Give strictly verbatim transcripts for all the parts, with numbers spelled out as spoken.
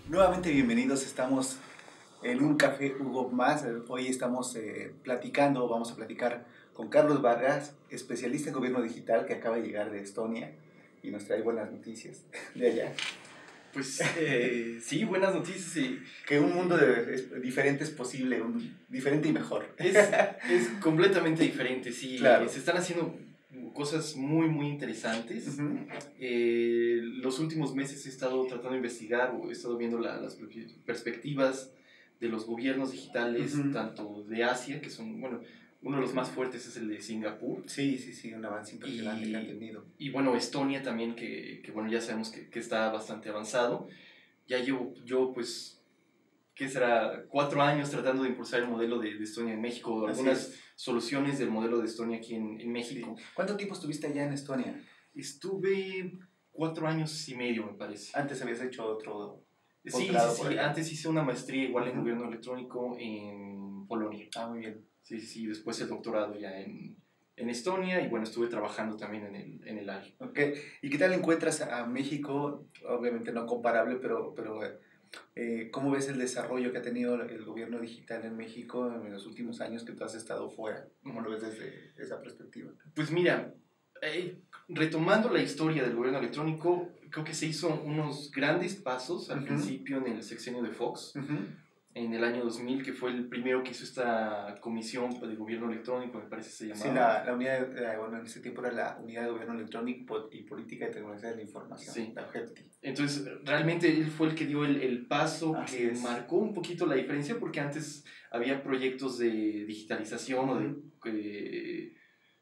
Nuevamente bienvenidos, estamos en un café Hugo más. Hoy estamos eh, platicando, vamos a platicar con Carlos Vargas, especialista en gobierno digital que acaba de llegar de Estonia y nos trae buenas noticias de allá. Pues eh, sí, buenas noticias. Y, que un mundo de, es, diferente es posible, un, diferente y mejor. Es, es completamente diferente, sí. Claro. Se están haciendo cosas muy, muy interesantes. Uh-huh. Eh, los últimos meses he estado tratando de investigar o he estado viendo la, las perspectivas de los gobiernos digitales, uh-huh. tanto de Asia, que son, bueno, uno de los más fuertes es el de Singapur. Sí, sí, sí, un avance impresionante y, que han tenido. Y bueno, Estonia también, que, que bueno, ya sabemos que, que está bastante avanzado. Ya llevo yo, pues, ¿qué será? Cuatro años tratando de impulsar el modelo de, de Estonia en México, algunas soluciones del modelo de Estonia aquí en, en México. Sí. ¿Cuánto tiempo estuviste allá en Estonia? Estuve cuatro años y medio, me parece. ¿Antes habías hecho otro? Sí, sí, sí. Antes hice una maestría igual uh-huh. en gobierno electrónico en Polonia. Ah, muy bien. Sí, sí, después el doctorado ya en, en Estonia y bueno, estuve trabajando también en el, en el área. Ok, ¿y qué tal encuentras a México? Obviamente no comparable, pero, pero eh, ¿cómo ves el desarrollo que ha tenido el gobierno digital en México en los últimos años que tú has estado fuera? ¿Cómo lo ves desde esa perspectiva? Pues mira, eh, retomando la historia del gobierno electrónico, creo que se hizo unos grandes pasos al uh-huh. principio en el sexenio de Fox. Uh-huh. En el año dos mil, que fue el primero que hizo esta comisión de gobierno electrónico, me parece que se llamaba. Sí, la, la unidad, de, bueno, en ese tiempo era la Unidad de Gobierno Electrónico y Política de Tecnología de la Información, sí. la O G E T I. Entonces, realmente él fue el que dio el, el paso Así que es. marcó un poquito la diferencia, porque antes había proyectos de digitalización uh-huh. o de... Eh,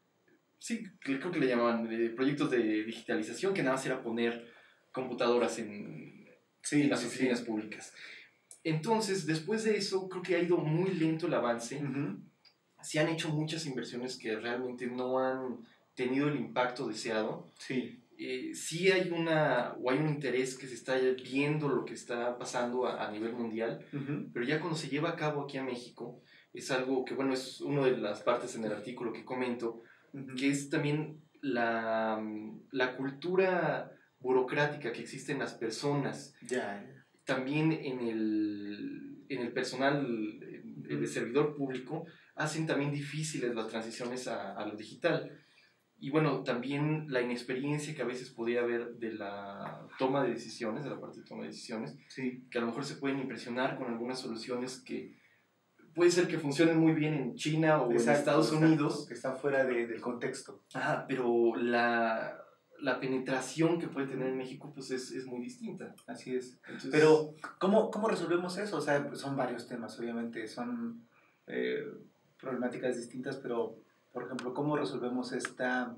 sí, creo que le llamaban de proyectos de digitalización, que nada más era poner computadoras en, sí, en las sí, oficinas sí. públicas. Entonces, después de eso, creo que ha ido muy lento el avance. Uh-huh. Se han hecho muchas inversiones que realmente no han tenido el impacto deseado. Sí. Eh, sí hay una, o hay un interés que se está viendo lo que está pasando a, a nivel mundial, uh-huh. pero ya cuando se lleva a cabo aquí a México, es algo que, bueno, es una de las partes en el artículo que comento, uh-huh. que es también la, la cultura burocrática que existe en las personas. Ya, ya. También en el, en el personal uh-huh. de servidor público, hacen también difíciles las transiciones a, a lo digital. Y bueno, también la inexperiencia que a veces podría haber de la toma de decisiones, de la parte de toma de decisiones, sí. que a lo mejor se pueden impresionar con algunas soluciones que puede ser que funcionen muy bien en China o exacto, en Estados exacto, Unidos. Que están fuera de, del contexto. Ah, pero la... la penetración que puede tener en México pues es, es muy distinta. Así es. Entonces, pero, ¿cómo, ¿cómo resolvemos eso? O sea, son varios temas, obviamente, son eh, problemáticas distintas, pero, por ejemplo, ¿cómo resolvemos esta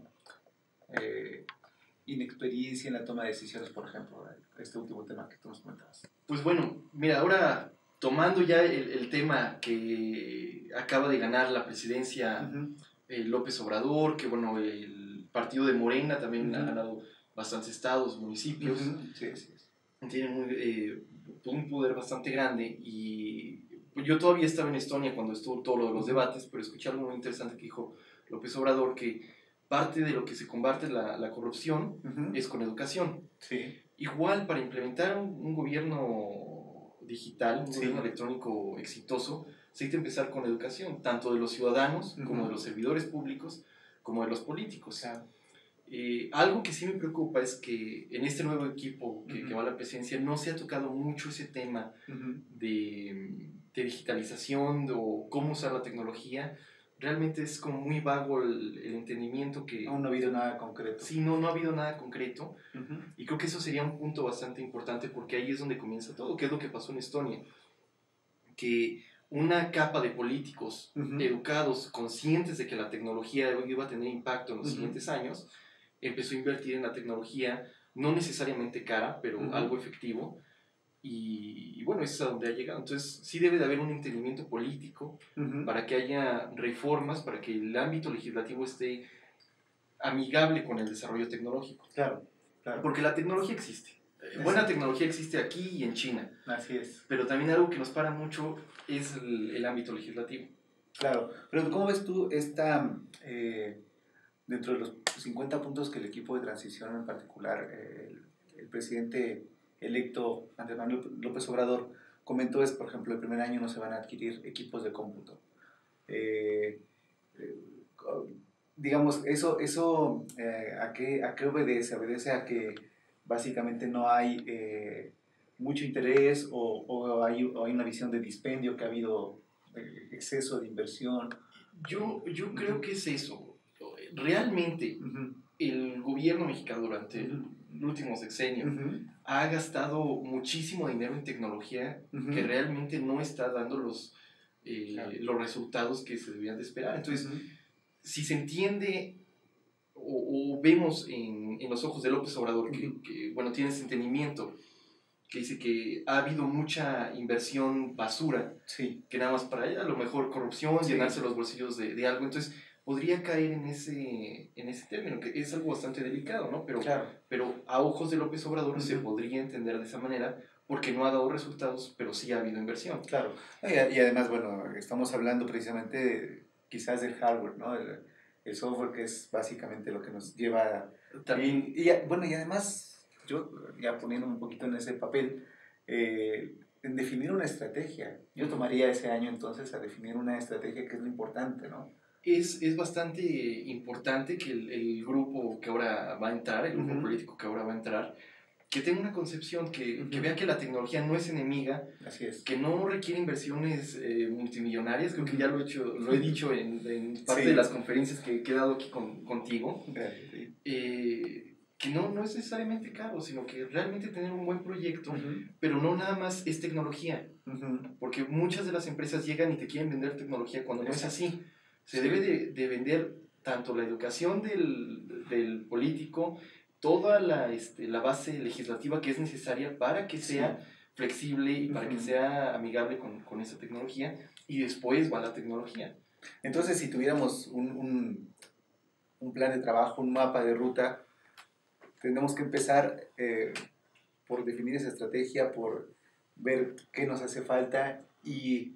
eh, inexperiencia en la toma de decisiones, por ejemplo, este último tema que tú nos comentabas? Pues bueno, mira, ahora tomando ya el, el tema que acaba de ganar la presidencia uh-huh. eh, López Obrador, que bueno, el partido de Morena también uh-huh. ha ganado bastantes estados, municipios. Uh-huh. Sí, sí. Tienen un, eh, un poder bastante grande y yo todavía estaba en Estonia cuando estuvo todo lo de los debates, pero escuché algo muy interesante que dijo López Obrador, que parte de lo que se combate la, la corrupción uh-huh. es con educación. Sí. Igual, para implementar un, un gobierno digital, un sí. gobierno electrónico exitoso, se hay que empezar con educación, tanto de los ciudadanos uh-huh. como de los servidores públicos, como de los políticos. Claro. Eh, algo que sí me preocupa es que en este nuevo equipo que, uh-huh. que va a la presidencia no se ha tocado mucho ese tema uh-huh. de, de digitalización de, o cómo usar la tecnología. Realmente es como muy vago el, el entendimiento que... Aún no ha habido nada concreto. Sí, no, no ha habido nada concreto. Uh-huh. Y creo que eso sería un punto bastante importante porque ahí es donde comienza todo, que es lo que pasó en Estonia. Que una capa de políticos uh-huh. educados, conscientes de que la tecnología iba a tener impacto en los uh-huh. siguientes años, empezó a invertir en la tecnología, no necesariamente cara, pero uh-huh. algo efectivo. Y, y bueno, eso es a donde ha llegado. Entonces sí debe de haber un entendimiento político uh-huh. para que haya reformas, para que el ámbito legislativo esté amigable con el desarrollo tecnológico. Claro, claro. Porque la tecnología existe. Exacto. Buena tecnología existe aquí y en China. Así es. Pero también algo que nos para mucho es el, el ámbito legislativo. Claro, pero ¿cómo ves tú esta, eh, dentro de los cincuenta puntos que el equipo de transición en particular, eh, el, el presidente electo Andrés Manuel López Obrador comentó es, por ejemplo, el primer año no se van a adquirir equipos de cómputo. Eh, eh, digamos, eso, eso eh, ¿a, qué, ¿a qué obedece? Obedece a que básicamente no hay eh, mucho interés o, o, hay, o hay una visión de dispendio, que ha habido eh, exceso de inversión. Yo, yo creo uh-huh. que es eso. Realmente, uh-huh. el gobierno mexicano durante uh-huh. el último sexenio uh-huh. ha gastado muchísimo dinero en tecnología uh-huh. que realmente no está dando los, eh, claro. los resultados que se debían de esperar. Entonces, uh-huh. si se entiende o, o vemos en, en los ojos de López Obrador que, uh-huh. que, bueno, tiene ese entendimiento, que dice que ha habido mucha inversión basura, sí. que nada más para a lo mejor corrupción, sí. llenarse los bolsillos de, de algo, entonces podría caer en ese, en ese término, que es algo bastante delicado, ¿no? Pero, claro. pero a ojos de López Obrador uh-huh. se podría entender de esa manera, porque no ha dado resultados, pero sí ha habido inversión. Claro, y, y además, bueno, estamos hablando precisamente quizás del hardware, ¿no? El, el software, que es básicamente lo que nos lleva... También, y, y bueno, y además... yo ya poniéndome un poquito en ese papel, eh, en definir una estrategia. Yo tomaría ese año entonces a definir una estrategia, que es lo importante, ¿no? Es, es bastante importante que el, el grupo que ahora va a entrar, el grupo uh-huh. político que ahora va a entrar, que tenga una concepción, que, uh-huh. que vea que la tecnología no es enemiga, así es. Que no requiere inversiones eh, multimillonarias, creo uh-huh. que ya lo he, hecho, lo he dicho en, en parte sí. de las conferencias que he dado aquí con, contigo. Gracias, sí. eh, que no, no es necesariamente caro, sino que realmente tener un buen proyecto, uh-huh. pero no nada más es tecnología, uh-huh. porque muchas de las empresas llegan y te quieren vender tecnología cuando no Exacto. es así. Se sí. debe de, de vender tanto la educación del, del político, toda la, este, la base legislativa que es necesaria para que sea sí. flexible y para uh-huh. que sea amigable con, con esa tecnología, y después va la tecnología. Entonces, si tuviéramos un, un, un plan de trabajo, un mapa de ruta, tenemos que empezar eh, por definir esa estrategia, por ver qué nos hace falta y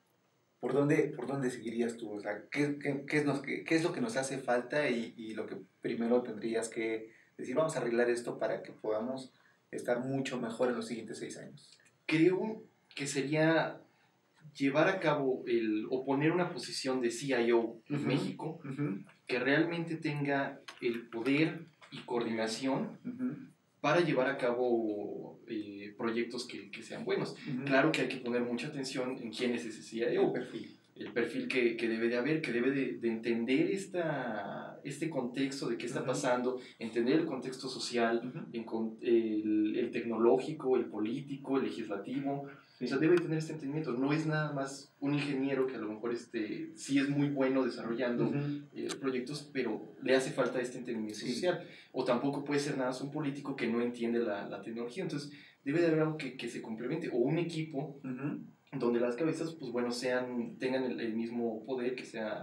por dónde, por dónde seguirías tú. O sea, ¿qué, qué, qué, es, nos, qué, qué es lo que nos hace falta y, y lo que primero tendrías que decir, vamos a arreglar esto para que podamos estar mucho mejor en los siguientes seis años? Creo que sería llevar a cabo el, o poner una posición de C I O en uh-huh. México uh-huh. que realmente tenga el poder y coordinación uh-huh. para llevar a cabo eh, proyectos que, que sean buenos. Uh-huh. Claro que hay que poner mucha atención en quién es ese C I O. El perfil. El perfil que, que debe de haber, que debe de, de entender esta, este contexto de qué está uh-huh. pasando, entender el contexto social, uh-huh. en, el, el tecnológico, el político, el legislativo. Sí. O sea, debe tener este entendimiento. No es nada más un ingeniero que a lo mejor este, sí es muy bueno desarrollando uh-huh. eh, proyectos, pero le hace falta este entendimiento sí. social. O tampoco puede ser nada más un político que no entiende la, la tecnología. Entonces, debe de haber algo que, que se complemente, o un equipo uh-huh. donde las cabezas, pues bueno, sean, tengan el, el mismo poder, que sea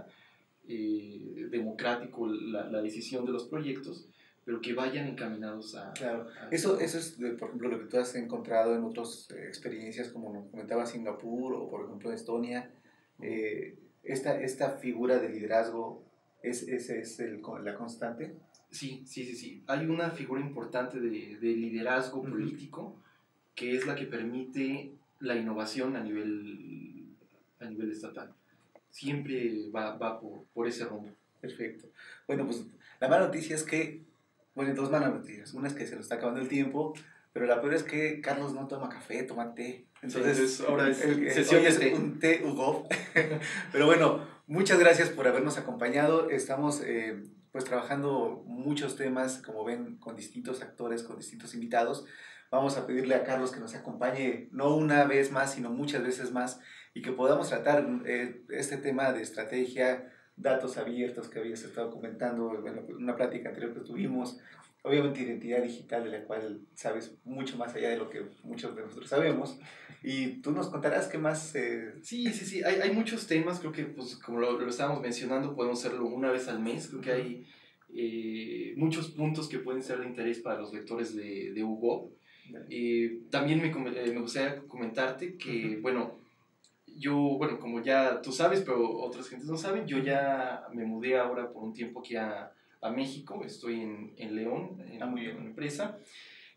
eh, democrático la, la decisión de los proyectos, pero que vayan encaminados a... Claro, a eso, eso es, por ejemplo, lo que tú has encontrado en otras eh, experiencias, como nos comentaba Singapur o, por ejemplo, Estonia. Eh, esta, esta figura de liderazgo, ¿es, es, es el, la constante? Sí, sí, sí, sí. Hay una figura importante de, de liderazgo uh-huh. político, que es la que permite la innovación a nivel, a nivel estatal. Siempre va, va por, por ese rumbo. Perfecto. Bueno, pues la mala noticia es que... Bueno, dos malas noticias. Una es que se nos está acabando el tiempo, pero la peor es que Carlos no toma café, toma té. Entonces, sí, ahora es, el, el, sesión hoy de es té. un té Hugo. Pero bueno, muchas gracias por habernos acompañado. Estamos eh, pues trabajando muchos temas, como ven, con distintos actores, con distintos invitados. Vamos a pedirle a Carlos que nos acompañe no una vez más, sino muchas veces más, y que podamos tratar eh, este tema de estrategia, datos abiertos que habías estado comentando en una plática anterior que tuvimos, obviamente identidad digital, de la cual sabes mucho más allá de lo que muchos de nosotros sabemos, y tú nos contarás qué más... Eh... Sí, sí, sí, hay, hay muchos temas, creo que pues, como lo, lo estábamos mencionando, podemos hacerlo una vez al mes, creo que hay eh, muchos puntos que pueden ser de interés para los lectores de, de Hugo. Eh, también me, eh, me gustaría comentarte que, uh-huh. bueno, yo, bueno, como ya tú sabes, pero otras gentes no saben, yo ya me mudé ahora por un tiempo aquí a, a México, estoy en, en León, en, ah, muy bien. en una empresa,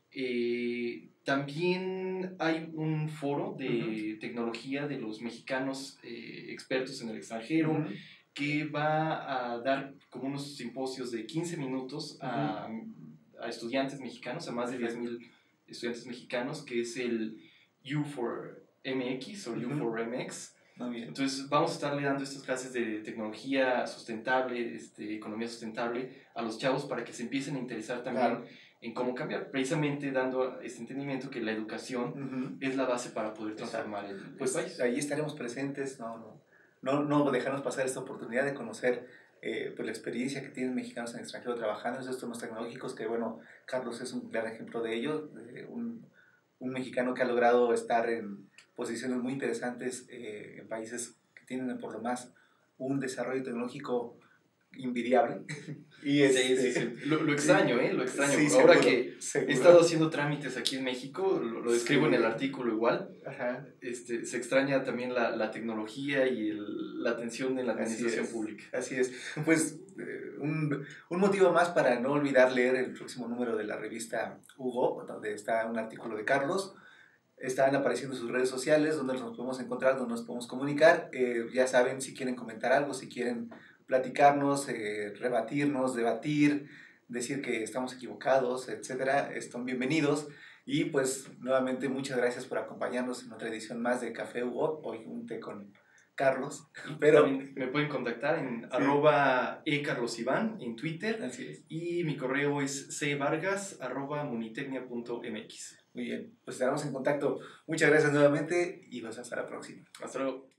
Eh, también hay un foro de Uh-huh. tecnología de los mexicanos eh, expertos en el extranjero Uh-huh. que va a dar como unos simposios de quince minutos a, a estudiantes mexicanos, a más de diez mil estudiantes mexicanos, que es el U cuatro M X o Uh-huh. U cuatro M X. Muy bien. Entonces vamos a estarle dando estas clases de tecnología sustentable, este, economía sustentable a los chavos para que se empiecen a interesar también Claro. en cómo cambiar, precisamente dando este entendimiento que la educación Uh-huh. es la base para poder transformar el, el pues país. Ahí estaremos presentes, no, no, no, no dejarnos pasar esta oportunidad de conocer eh, pues la experiencia que tienen mexicanos en el extranjero trabajando en estos temas tecnológicos, que bueno, Carlos es un gran ejemplo de ello, de un, un mexicano que ha logrado estar en posiciones muy interesantes eh, en países que tienen por lo más un desarrollo tecnológico invidiable. Y Sí, este, sí, sí. Lo, lo extraño, ¿eh? Lo extraño. Sí, Ahora seguro, que seguro. he estado haciendo trámites aquí en México, lo, lo describo Sí. en el artículo igual. Ajá. Este, se extraña también la, la tecnología y el, la atención en la administración así es, pública. Así es. Pues eh, un, un motivo más para no olvidar leer el próximo número de la revista Hugo, donde está un artículo de Carlos. Están apareciendo sus redes sociales, donde nos podemos encontrar, donde nos podemos comunicar. Eh, ya saben, si quieren comentar algo, si quieren platicarnos, eh, rebatirnos, debatir, decir que estamos equivocados, etcétera, están bienvenidos. Y pues nuevamente muchas gracias por acompañarnos en otra edición más de Café Hugo, hoy un té con Carlos. Pero también me pueden contactar en sí. arroba ecarlosiván en Twitter. Así es. Y mi correo es cvargas arroba munitecnia punto mx. Muy bien, pues estaremos en contacto. Muchas gracias nuevamente y pues hasta la próxima. Hasta luego.